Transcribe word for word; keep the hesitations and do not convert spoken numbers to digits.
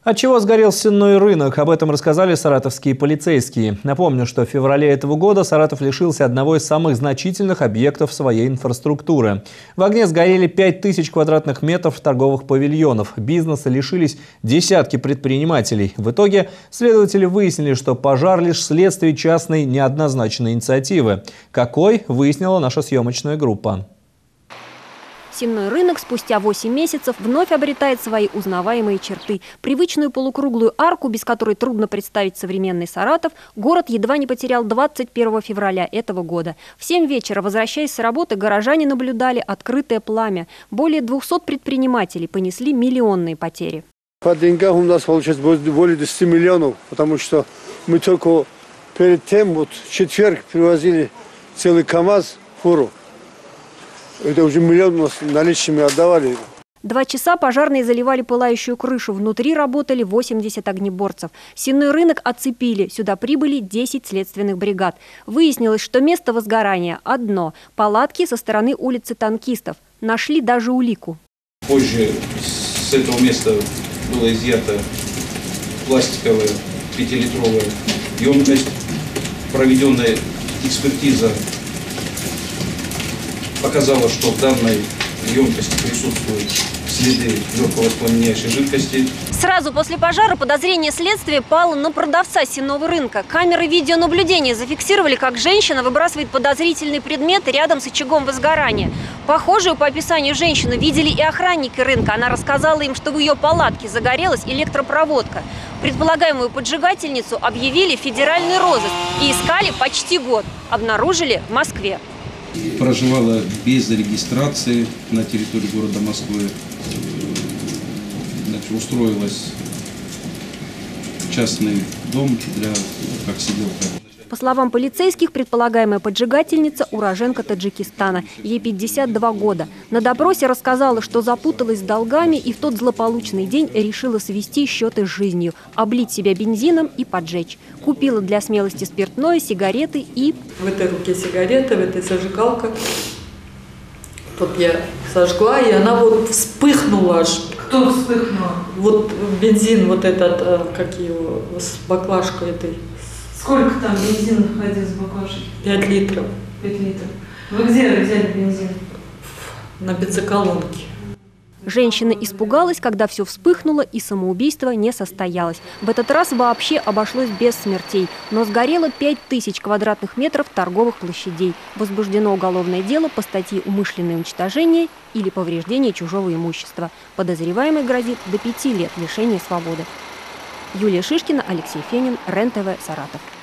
От чего сгорел сенной рынок? Об этом рассказали саратовские полицейские. Напомню, что в феврале этого года Саратов лишился одного из самых значительных объектов своей инфраструктуры. В огне сгорели пять тысяч квадратных метров торговых павильонов. Бизнеса лишились десятки предпринимателей. В итоге следователи выяснили, что пожар лишь следствие частной неоднозначной инициативы. Какой, выяснила наша съемочная группа. Сенной рынок спустя восемь месяцев вновь обретает свои узнаваемые черты. Привычную полукруглую арку, без которой трудно представить современный Саратов, город едва не потерял двадцать первого февраля этого года. В семь вечера, возвращаясь с работы, горожане наблюдали открытое пламя. Более двухсот предпринимателей понесли миллионные потери. По деньгам у нас получается более десяти миллионов, потому что мы только перед тем, вот в четверг привозили целый КАМАЗ, фуру. Это уже миллион у нас наличными отдавали. Два часа пожарные заливали пылающую крышу. Внутри работали восемьдесят огнеборцев. Сенной рынок оцепили. Сюда прибыли десять следственных бригад. Выяснилось, что место возгорания одно – палатки со стороны улицы Танкистов. Нашли даже улику. Позже с этого места была изъята пластиковая пятилитровая емкость. Проведенная экспертиза показала, что в данной емкости присутствуют следы легкого воспламеняющей жидкости. Сразу после пожара подозрение следствия пало на продавца сенного рынка. Камеры видеонаблюдения зафиксировали, как женщина выбрасывает подозрительный предмет рядом с очагом возгорания. Похожую по описанию женщину видели и охранники рынка. Она рассказала им, что в ее палатке загорелась электропроводка. Предполагаемую поджигательницу объявили в федеральный розыск и искали почти год. Обнаружили в Москве. Проживала без регистрации на территории города Москвы. Значит, устроилась в частный дом для, как сиделка. По словам полицейских, предполагаемая поджигательница – уроженка Таджикистана. Ей пятьдесят два года. На допросе рассказала, что запуталась с долгами и в тот злополучный день решила свести счеты с жизнью, облить себя бензином и поджечь. Купила для смелости спиртное, сигареты и… В этой руке сигарета, в этой зажигалка. Вот я сожгла, и она вот вспыхнула аж. Кто вспыхнул? Вот бензин вот этот, как его, с баклажкой этой. Сколько там бензина находилось в баклажке? Пять литров. Пять литров. Вы где взяли бензин? На бензоколонке. Женщина испугалась, когда все вспыхнуло и самоубийство не состоялось. В этот раз вообще обошлось без смертей. Но сгорело пять тысяч квадратных метров торговых площадей. Возбуждено уголовное дело по статье «Умышленное уничтожение» или «Повреждение чужого имущества». Подозреваемый грозит до пяти лет лишения свободы. Юлия Шишкина, Алексей Фенин, РЕН-ТВ, Саратов.